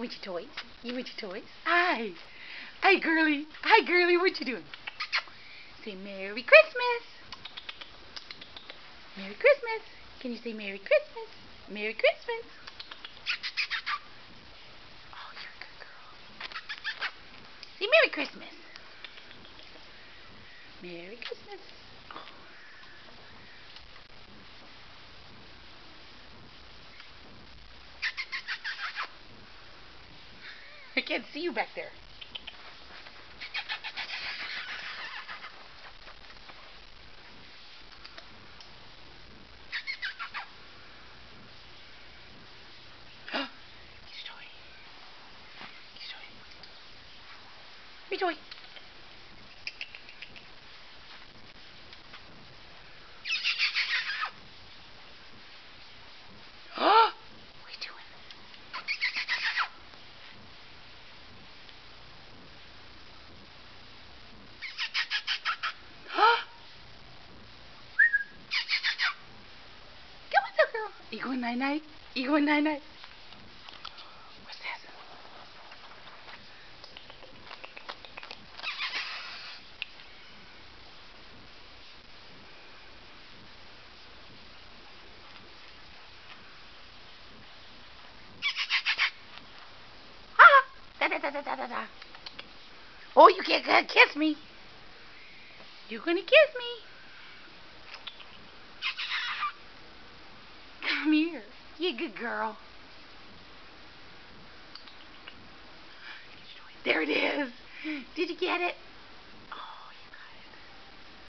want your toys? You want your toys? Hi. Hi, girly. Hi, girly. What you doing? Say Merry Christmas. Merry Christmas. Can you say Merry Christmas? Merry Christmas. Oh, you're a good girl. Say Merry Christmas. Merry Christmas. Oh. I can't see you back there. Get your toy. What are you doing? Come on, little girl. You going night-night? You going night-night? What's this? Da-da-da-da-da-da. Oh, you can't kiss me. You're gonna kiss me. Come here. You good girl. There it is. Did you get it?